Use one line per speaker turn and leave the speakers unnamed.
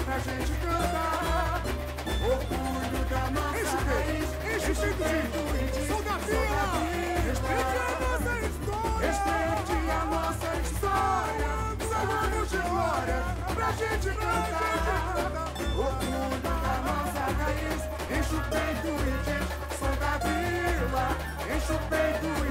pra gente cantar. Orgulho da nossa raiz, respeito e diz, sou da vila. Respeite a nossa história, respeite a nossa história. São anos de glória pra gente cantar. Orgulho da nossa raiz, enche o peito e diz, sou da vila. Enche o peito e